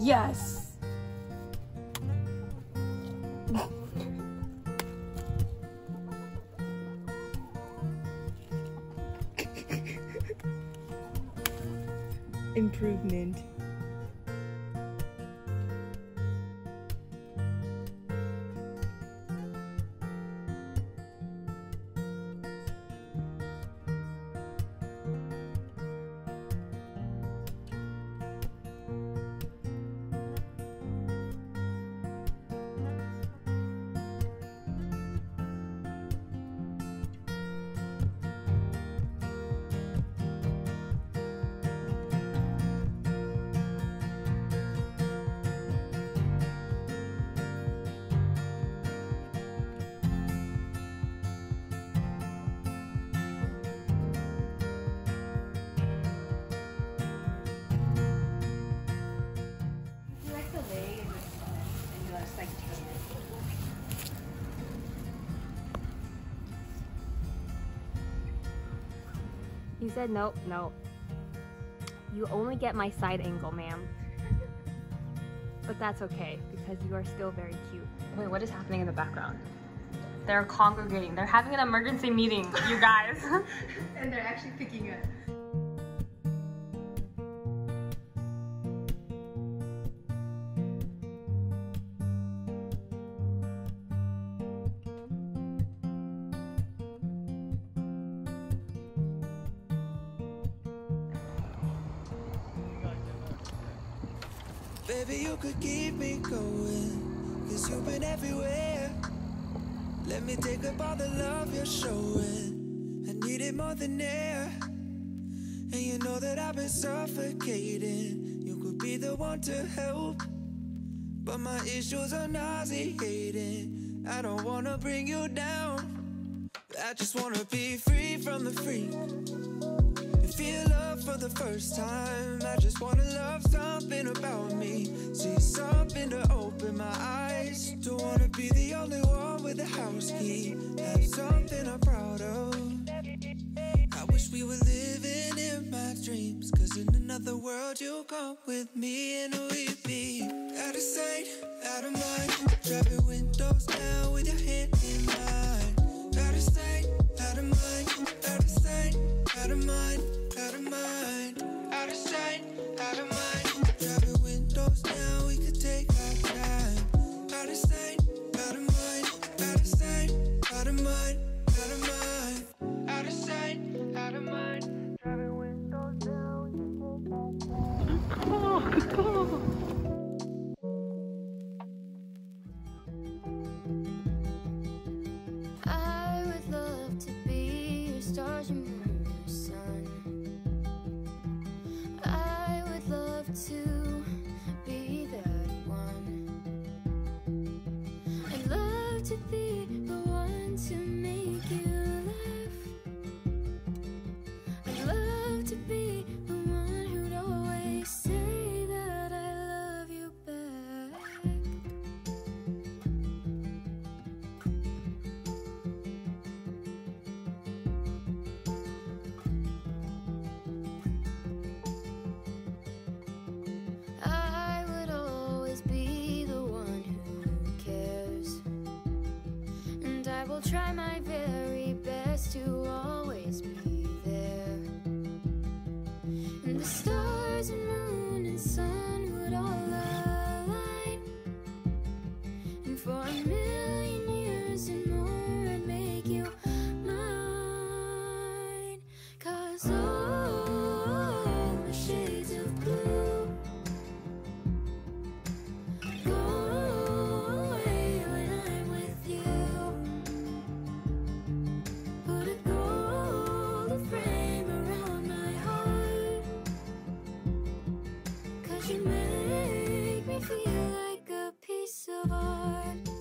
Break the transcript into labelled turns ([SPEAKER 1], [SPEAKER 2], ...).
[SPEAKER 1] Yes! Improvement.
[SPEAKER 2] He said, nope, no. You only get my side angle, ma'am. But that's okay, because you are still very cute. Wait, what is happening in the background? They're congregating. They're having an emergency meeting, you guys.
[SPEAKER 1] And they're actually picking up.
[SPEAKER 3] Baby, you could keep me going, 'cause you've been everywhere. Let me take up all the love you're showing. I need it more than air. And you know that I've been suffocating. You could be the one to help, but my issues are nauseating. I don't wanna bring you down. I just wanna be free from the freak. Feel love for the first time. I just wanna love something about me. See something to open my eyes. Don't wanna be the only one with a house key. Have something I'm proud of. I wish we were living in my dreams, 'cause in another world you come with me and we'd be out of sight, out of mind. Driving windows down with your hand in mine. Out of sight, out of mind. Out of sight, out of mind. Out of mind, out of sight, out of mind. Driving windows down, we could take our time. Out of sight, out of mind, out of sight, out of mind, out of mind. Out of sight, out of mind. Driving windows down, we could take our time.
[SPEAKER 4] I would love to be your stars and moon, your sun. I would love to be that one. I'd love to be the one to make you laugh. I'd love to be the one who'd always say that I love you back. I would always be the one who cares, and I will try my very best to always be there. And the stars and moon and sun would all align, and for a million years and more I'd make you mine. 'Cause all the shades of blue go away when I'm with you. Put a gold frame around my heart, 'cause you make me feel like a piece of art.